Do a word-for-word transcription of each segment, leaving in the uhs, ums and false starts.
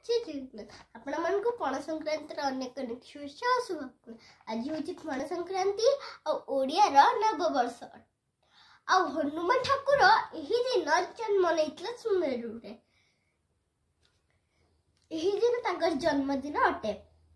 आपण मानक पणा संक्रांति अनेक अनेक शुभेच्छा शुभ आज हूँ पणा संक्रांति ओडिया नववर्ष आ हनुमान ठाकुर यही दिन जन्म नहीं सुमेरु रे यही दिन तांकर जन्मदिन अटे।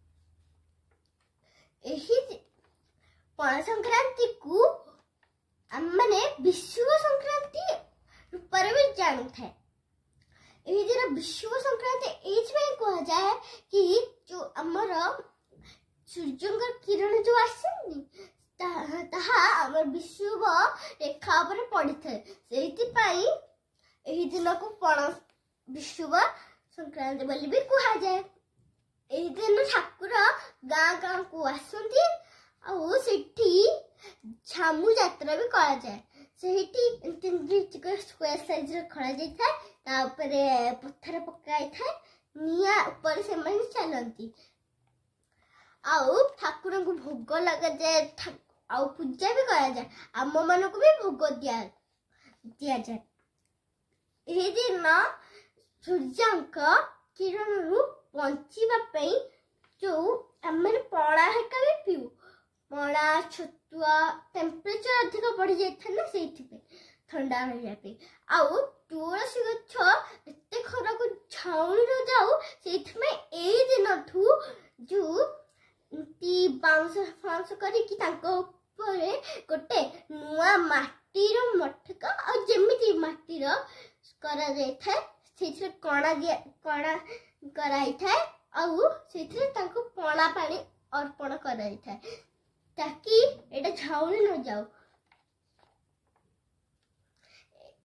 यही पणा संक्रांति को आम माने विश्व संक्रांति रूप भी जानी था। यही दिन विश्व संक्रांति एइथबे कहा जाए कि जो हमर सूर्यंकर किरण जो आसनी ताहा हमर विश्व रेखा पर पड़ी थे सेति पाई एही दिन को पणा विश्व संक्रांति बोली भी कहा जाए। एही दिन ठाकुर गाँ गाँ को आसंती आ सेठी झामु यात्रा भी करा जाए। सेठी स्क्वायर साइज रे खड़ा जाई था ता ऊपर पत्थर पकाई था निया ऊपर से मन चलंती आउ ठाकुर को भोग लगा जाए आउ पूजा भी करा जाए आम मान को भी भोग दिया दिया जाए। यही दिन सूर्यंक किरण रु बंचिबा पई जो आमे पणा हेका भी पीऊ पणा छतुआ टेम्परेचर अधिक बढ़ी जाए ना से ठंडा रही आउ तुलसी गछ एते खरा को झाउणी रो जाऊ से दिन ठू जो ती बांस फांस करिकी तांको ऊपर गोटे नुआ माटीर मटका आ जेमिति माटीर करा जाय थाए सेथिरे कणा कणा कराई थाए आउ सेथिरे तांको पणा पानी अर्पण कराई थाए ताकि एटा झाउणी न जाऊ।